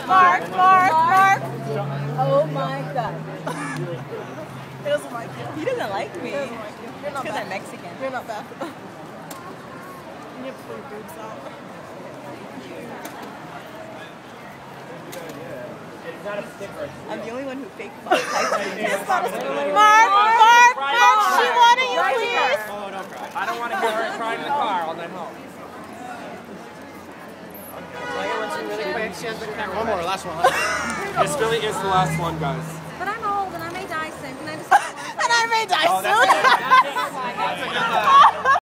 Mark. Oh my God. He doesn't like you. He doesn't like me. He doesn't like you. You're not Because I'm bad. Mexican. You're not bad. You need to pull your boobs out. I'm the only one who faked my life. Mark, she wanted you, please. Oh, don't cry. I don't want to hear her crying in the car all night home. One more, last one. This really is the last one, guys. But I'm old and I may die soon. Can I just And I may die soon. That's a good one.